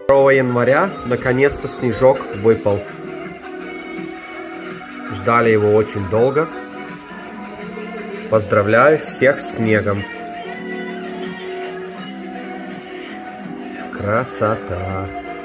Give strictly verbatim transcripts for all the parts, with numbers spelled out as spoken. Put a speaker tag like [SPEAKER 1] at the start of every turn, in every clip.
[SPEAKER 1] второго января наконец-то снежок выпал. Ждали его очень долго. Поздравляю всех с снегом. Красота.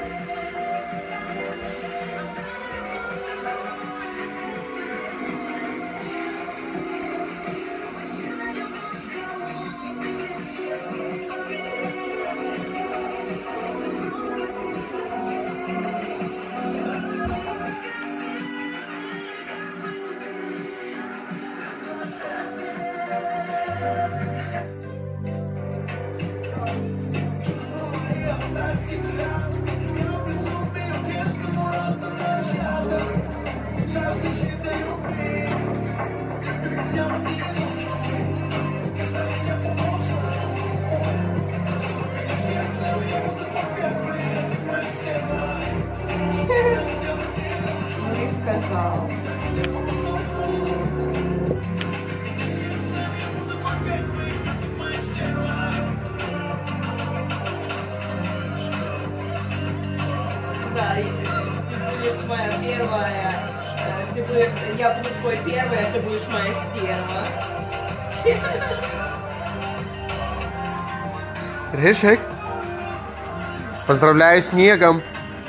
[SPEAKER 2] Да, ты будешь моя первая, ты будешь, я буду твой первый, а ты будешь моя стерва.
[SPEAKER 1] Рыжик, поздравляю с снегом.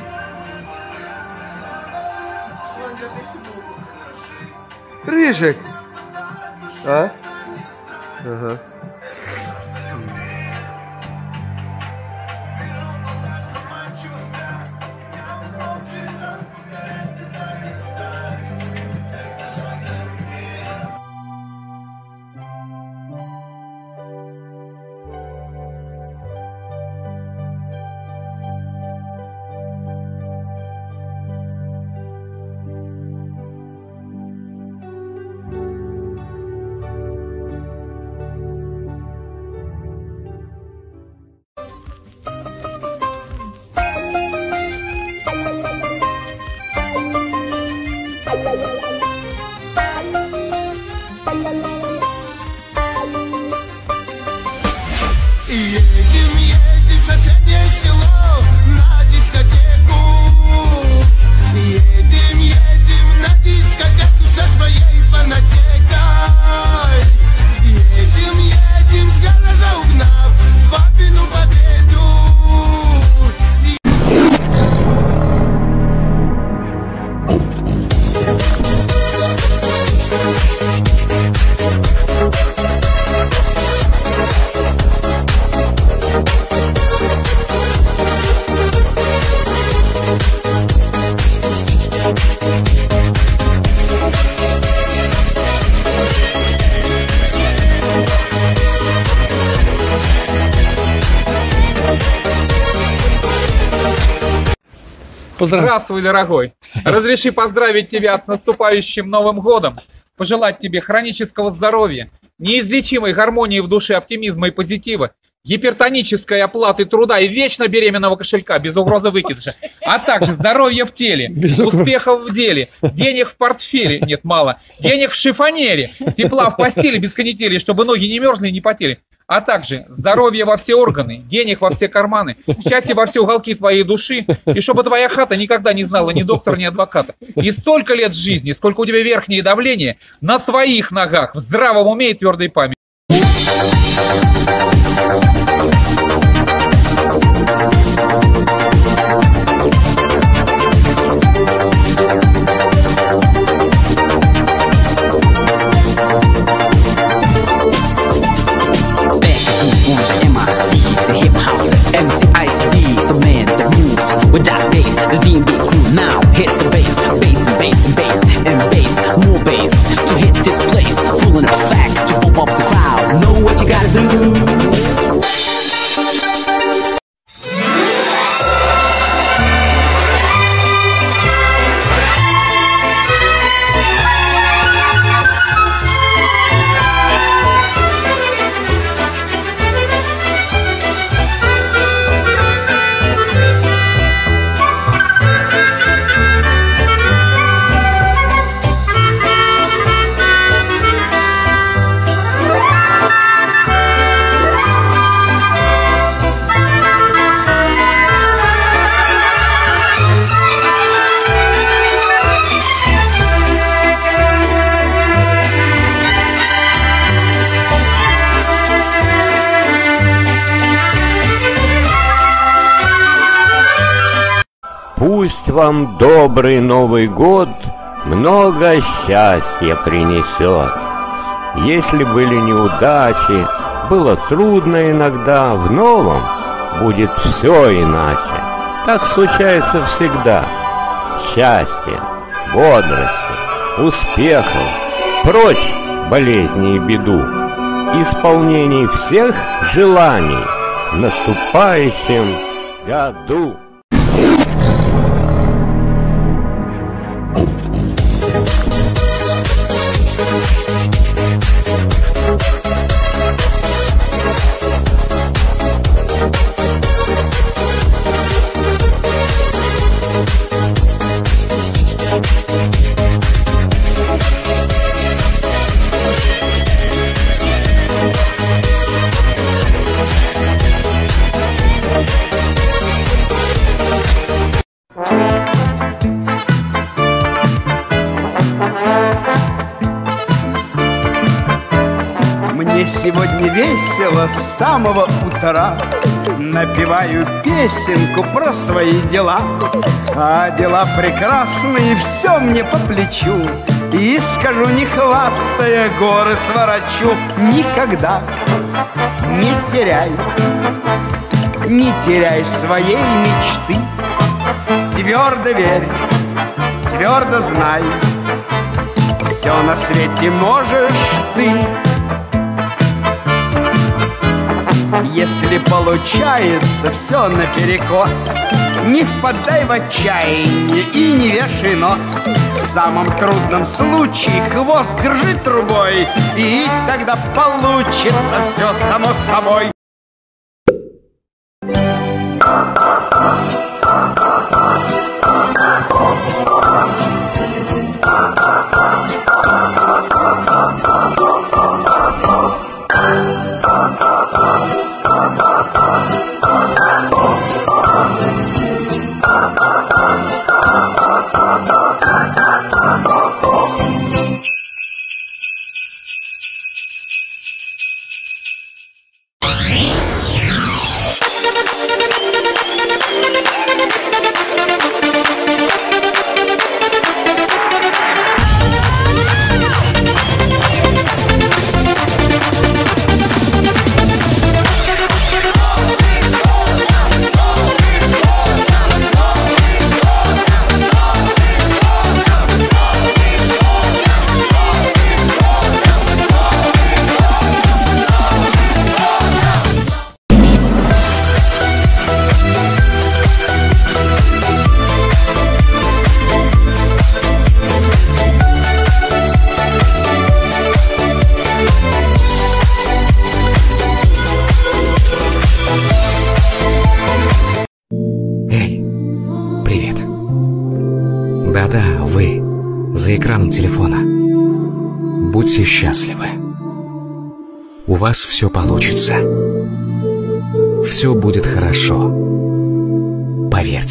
[SPEAKER 1] Рыжик. А? Ага.
[SPEAKER 3] Едем, едем в соседнее село на дискотеку. Едем, едем на дискотеку со своей фанатекой. Едем, едем с гаража угнав папину победу.
[SPEAKER 4] Здравствуй, дорогой! Разреши поздравить тебя с наступающим Новым годом, пожелать тебе хронического здоровья, неизлечимой гармонии в душе, оптимизма и позитива, гипертонической оплаты труда и вечно беременного кошелька без угрозы выкидыша, а также здоровья в теле, успехов в деле, денег в портфеле, нет, мало, денег в шифонере, тепла в постели без канители, чтобы ноги не мерзли и не потели, а также здоровье во все органы, денег во все карманы, счастье во все уголки твоей души, и чтобы твоя хата никогда не знала ни доктора, ни адвоката. И столько лет жизни, сколько у тебя верхнее давление, на своих ногах, в здравом уме и твердой памяти.
[SPEAKER 5] Пусть вам добрый Новый год много счастья принесет. Если были неудачи, было трудно иногда, в новом будет все иначе. Так случается всегда. Счастье, бодрости, успехов, прочь болезни и беду, исполнений всех желаний в наступающем году.
[SPEAKER 6] Сегодня весело с самого утра. Напеваю песенку про свои дела. А дела прекрасные, все мне по плечу. И скажу, не хвастая, горы сворочу. Никогда не теряй, не теряй своей мечты. Твердо верь, твердо знай, все на свете можешь ты. Если получается все наперекос, не впадай в отчаяние и не вешай нос. В самом трудном случае хвост держи трубой, и тогда получится все само собой.
[SPEAKER 7] Да-да, вы, за экраном телефона. Будьте счастливы. У вас все получится. Все будет хорошо. Поверьте.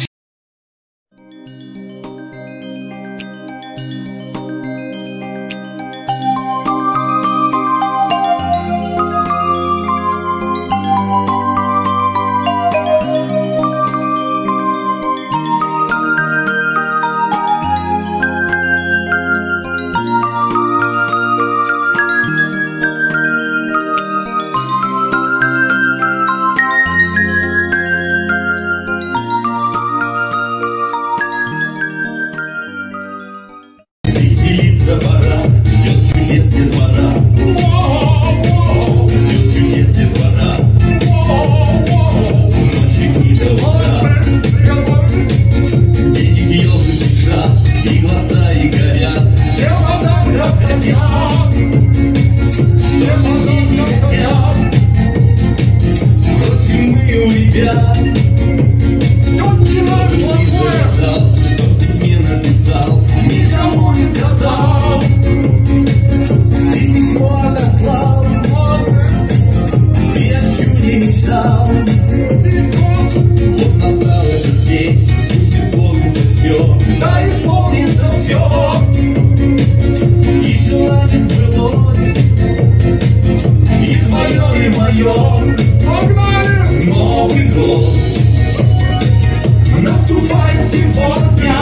[SPEAKER 3] Новый год наступает. сегодня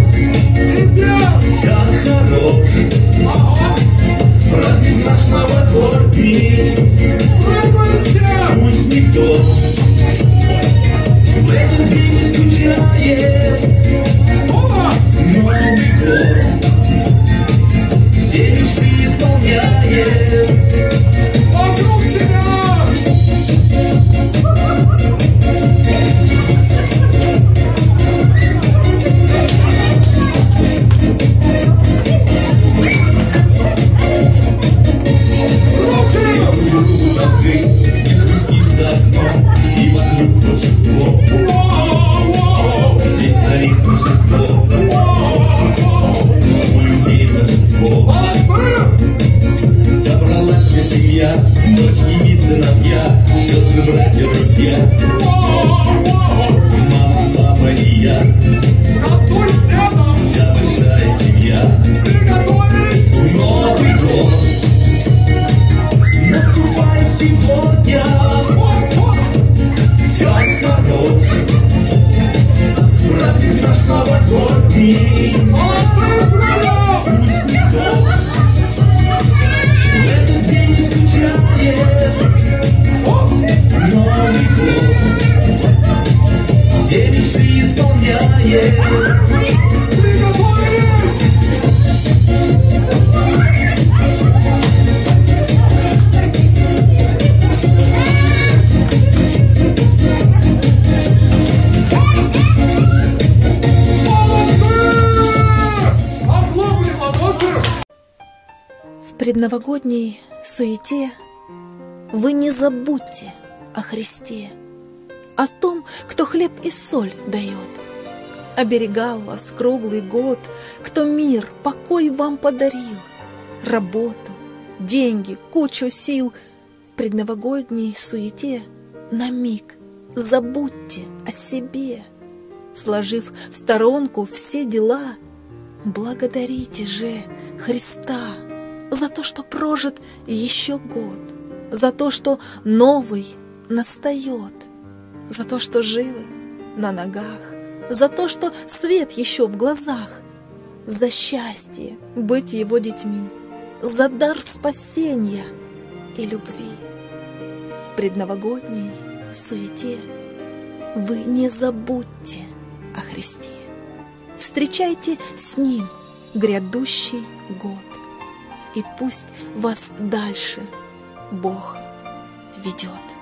[SPEAKER 3] как хорош праздник наш новогодний. Пусть никто в этот день не скучает. Новый год все мечты исполняет. Вокруг тебя собралась вся семья, дочки и сыновья, сестры, братья, друзья, мама, папа и я, вся большая семья. Новый год наступает сегодня, как хорош праздник наш новогодний. Пусть никто в этот день не скучает. Новый год все мечты исполняет.
[SPEAKER 8] В предновогодней суете вы не забудьте о Христе, о том, кто хлеб и соль дает, оберегал вас круглый год, кто мир, покой вам подарил, работу, деньги, кучу сил. В предновогодней суете на миг забудьте о себе, сложив в сторонку все дела, благодарите же Христа за то, что прожит еще год, за то, что новый настает, за то, что живы на ногах, за то, что свет еще в глазах, за счастье быть его детьми, за дар спасения и любви. В предновогодней суете вы не забудьте о Христе. Встречайте с Ним грядущий год, и пусть вас дальше Бог ведет.